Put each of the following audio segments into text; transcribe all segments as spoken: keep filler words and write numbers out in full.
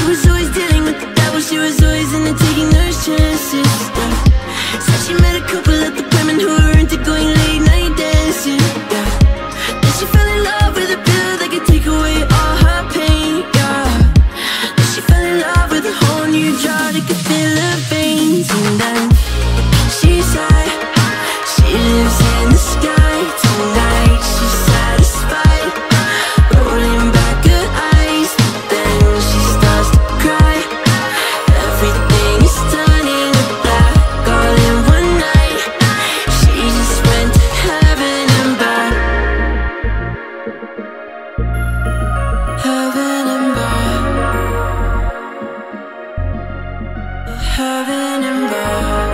was always dealing with the devil, she was always into taking those chances, yeah. Said she met a couple at the women who were into going late night dancing, yeah. Then she fell in love with a pill that could take away all her pain, yeah. Then she fell in love with a whole new drug that could fill her veins. And then she said she lives in the sky tonight, she's satisfied, rolling back her eyes, but then she starts to cry. Everything is turning to black all in one night. She just went to heaven and back, heaven and back, heaven and back.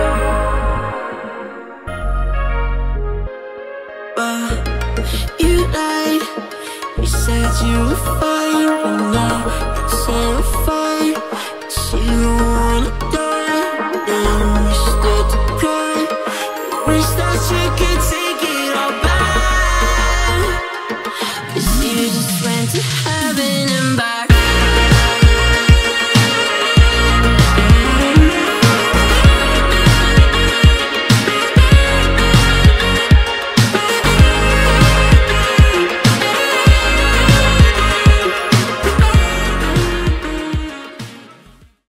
But you lied, you said you were fine, but now you're terrified that you don't wanna die. Then you start to cry, you wish that you could take it all back.